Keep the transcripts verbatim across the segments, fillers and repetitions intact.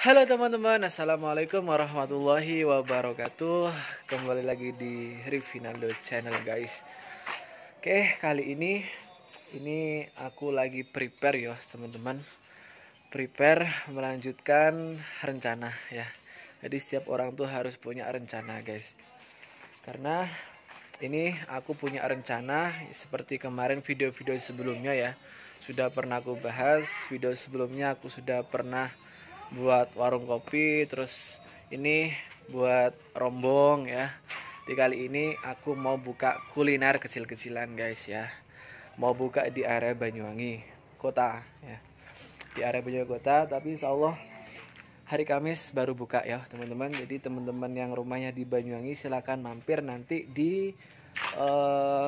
Halo teman-teman, assalamualaikum warahmatullahi wabarakatuh. Kembali lagi di Rivinaldo Channel guys. Oke, kali ini ini aku lagi prepare ya teman-teman. Prepare melanjutkan rencana ya. Jadi setiap orang tuh harus punya rencana guys. Karena ini aku punya rencana seperti kemarin video-video sebelumnya ya. Sudah pernah aku bahas, video sebelumnya aku sudah pernah buat warung kopi, terus ini buat rombong ya. Di kali ini aku mau buka kuliner kecil-kecilan guys ya. Mau buka di area Banyuwangi kota ya. Di area Banyuwangi kota, tapi insya Allah hari Kamis baru buka ya teman-teman. Jadi teman-teman yang rumahnya di Banyuwangi silakan mampir nanti di uh,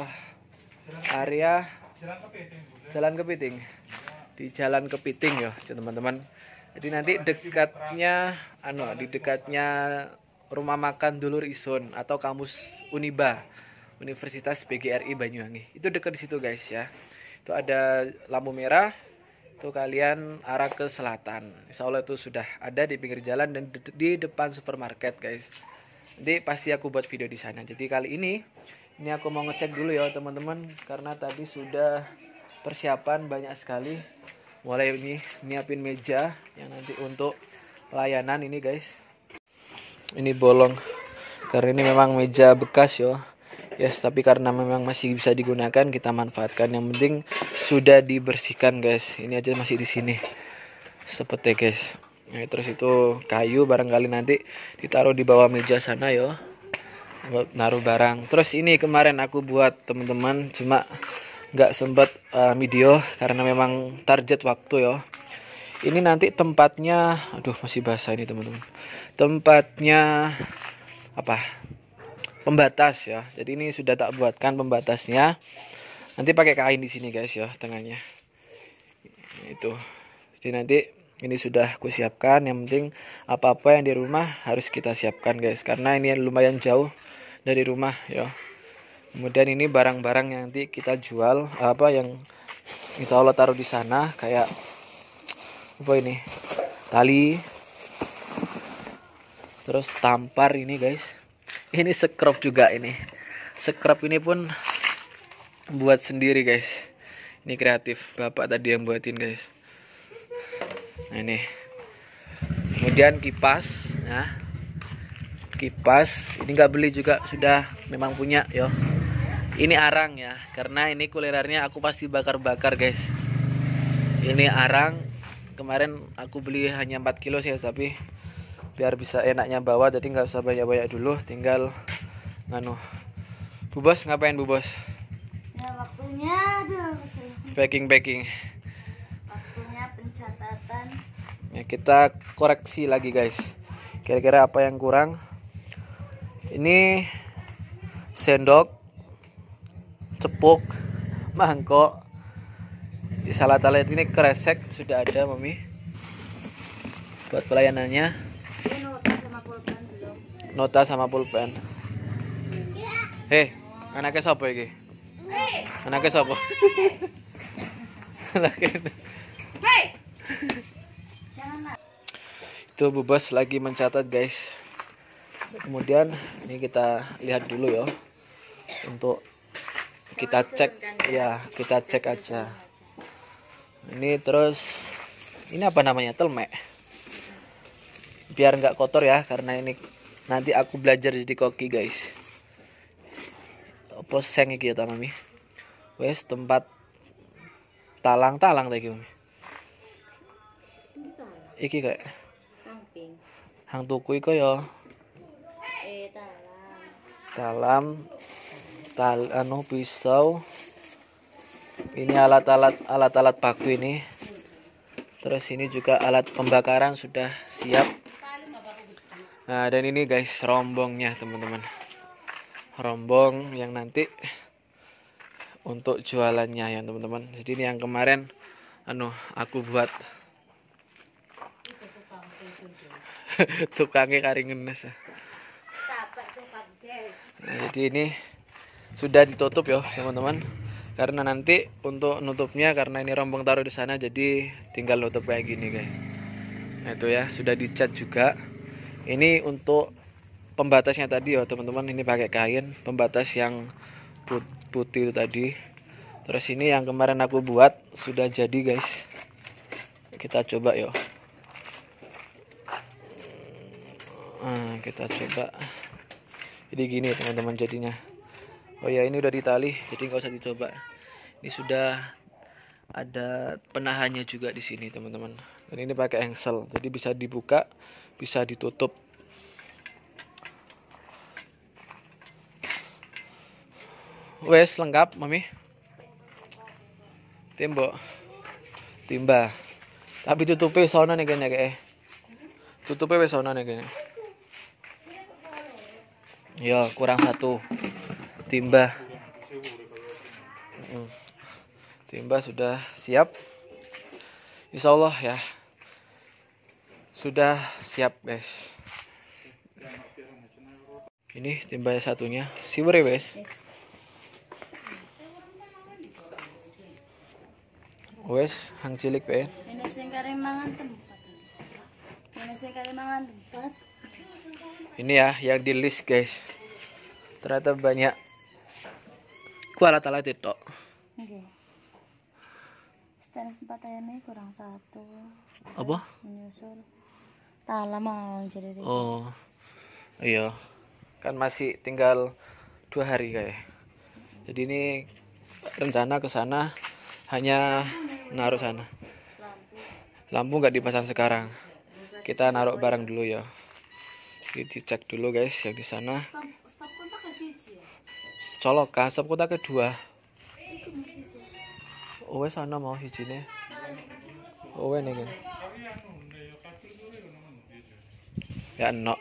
area Jalan Kepiting. Di Jalan Kepiting ya teman-teman. Jadi nanti dekatnya anu di dekatnya rumah makan Dulur Ison atau kampus Uniba Universitas B G R I Banyuwangi. Itu dekat di situ guys ya. Itu ada lampu merah. Itu kalian arah ke selatan. Insya Allah itu sudah ada di pinggir jalan dan di depan supermarket guys. Nanti pasti aku buat video di sana. Jadi kali ini ini aku mau ngecek dulu ya teman-teman karena tadi sudah persiapan banyak sekali. Mulai ini nyiapin meja yang nanti untuk pelayanan ini guys. Ini bolong karena ini memang meja bekas yo. Yes, tapi karena memang masih bisa digunakan kita manfaatkan. Yang penting sudah dibersihkan guys. Ini aja masih di sini. Seperti guys. Nah, terus itu kayu barangkali nanti ditaruh di bawah meja sana yo. Buat naruh barang. Terus ini kemarin aku buat teman-teman cuma nggak sempat uh, video karena memang target waktu ya. Ini nanti tempatnya, aduh masih basah ini teman-teman. Tempatnya apa? Pembatas ya. Jadi ini sudah tak buatkan pembatasnya. Nanti pakai kain di sini guys ya tengahnya. Itu. Jadi nanti ini sudah aku siapkan. Yang penting apa-apa yang di rumah harus kita siapkan guys. Karena ini lumayan jauh dari rumah ya. Kemudian ini barang-barang yang nanti kita jual apa yang insya Allah taruh di sana kayak apa ini tali, terus tampar ini guys. Ini scrub juga ini. Scrub ini pun buat sendiri guys. Ini kreatif bapak tadi yang buatin guys. Nah ini. Kemudian kipas, nah kipas ini nggak beli juga sudah memang punya yo. Ini arang ya, karena ini kulinernya aku pasti bakar-bakar guys. Ini arang, kemarin aku beli hanya empat kilo sih, tapi biar bisa enaknya bawa, jadi nggak usah banyak-banyak dulu, tinggal nganu. Bu Bos ngapain Bu Bos? Ya waktunya aduh, packing-packing. waktunya pencatatan. Ya, kita koreksi lagi guys. Kira-kira apa yang kurang? Ini sendok, cepuk, mangkok, di salat-salat ini kresek sudah ada mami buat pelayanannya. Ini nota sama pulpen belum? Nota sama pulpen. Hei, anaknya siapa ini? Anaknya siapa? Hei, jangan. Itu Bu Bos lagi mencatat guys. Kemudian ini kita lihat dulu ya untuk kita cek ya, kita cek aja. Ini terus ini apa namanya? Telmek. Biar nggak kotor ya, karena ini nanti aku belajar jadi koki guys. Apa seng iki ya ta mami? Wes tempat talang-talang tadi mami. Iki kayak hang tuku iko ya. Eh, talang. Talam tal anu pisau. Ini alat-alat alat-alat paku ini. Terus ini juga alat pembakaran sudah siap. Nah, dan ini guys rombongnya teman-teman. Rombong yang nanti untuk jualannya ya teman-teman. Jadi ini yang kemarin anu aku buat tukangnya karingenes. Nah, jadi ini sudah ditutup ya teman-teman. Karena nanti untuk nutupnya karena ini rombong taruh di sana jadi tinggal nutup kayak gini guys. Nah itu ya, sudah dicat juga. Ini untuk pembatasnya tadi ya teman-teman, ini pakai kain pembatas yang putih itu tadi. Terus ini yang kemarin aku buat sudah jadi guys. Kita coba yuk. Nah, kita coba. Jadi gini teman-teman jadinya. Oh ya, ini udah ditali, jadi nggak usah dicoba. Ini sudah ada penahannya juga di sini teman-teman. Dan ini pakai engsel, jadi bisa dibuka, bisa ditutup. Wes lengkap mami. Tembok, timba. Tapi tutupnya sono nih kayaknya kayak. Tutupnya wes sono nih kayaknya. Ya kurang satu. Timba. Timba sudah siap. Insya Allah ya. Sudah siap guys. Ini timba satunya. Siwer ya guys. Wes hang cilik pe. Ini sing kare mangan tempat. Ini sing kare mangan tempat. Ini ya yang di list guys. Ternyata banyak kualat alat itu. Oke. Status tempat ini kurang satu. Apa? Menyusul. Tala mau jadi. Oh. Iya. Kan masih tinggal dua hari kayak. Jadi ini rencana ke sana hanya naruh sana. Lampu nggak dipasang sekarang. Kita naruh barang dulu ya. Jadi cek dulu guys yang di sana. Stop kontak ke siji ya. Colok kan, stop kota kedua. Oh sana mau hijine. Oh ini kan. Ya no.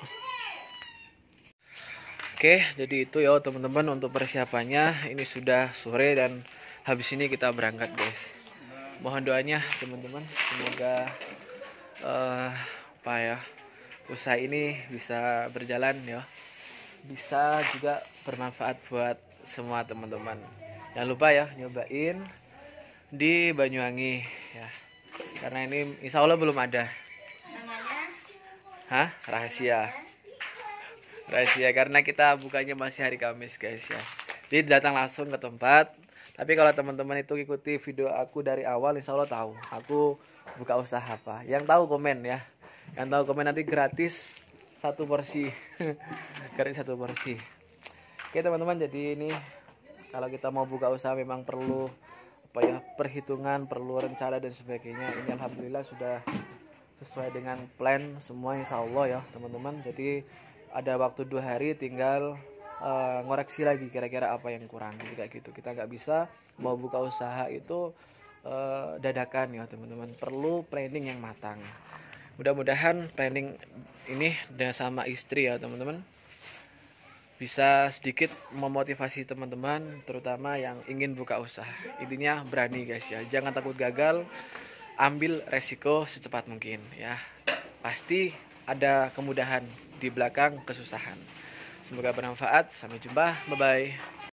Oke, jadi itu ya teman-teman untuk persiapannya. Ini sudah sore dan habis ini kita berangkat guys. Mohon doanya teman-teman, semoga uh, apa ya usaha ini bisa berjalan ya, bisa juga bermanfaat buat semua teman-teman. Jangan lupa ya nyobain di Banyuwangi ya, karena ini insya Allah belum ada. Namanya? Hah? Rahasia. Rahasia karena kita bukanya masih hari Kamis guys ya. Jadi datang langsung ke tempat. Tapi kalau teman-teman itu ikuti video aku dari awal, insya Allah tahu aku buka usaha apa. Yang tahu komen ya. Yang tahu komen nanti gratis satu porsi. Gratis satu porsi. Oke teman-teman, jadi ini kalau kita mau buka usaha memang perlu apa ya, perhitungan, perlu rencana dan sebagainya. Ini alhamdulillah sudah sesuai dengan plan semua insya Allah ya teman-teman. Jadi ada waktu dua hari tinggal Uh, ngoreksi lagi kira-kira apa yang kurang gitu, kayak gitu. Kita nggak bisa mau buka usaha itu uh, dadakan ya teman-teman, perlu planning yang matang. Mudah-mudahan planning ini dengan sama istri ya teman-teman bisa sedikit memotivasi teman-teman terutama yang ingin buka usaha. Intinya berani guys ya, jangan takut gagal, ambil resiko secepat mungkin ya, pasti ada kemudahan di belakang kesusahan. Semoga bermanfaat. Sampai jumpa. Bye bye.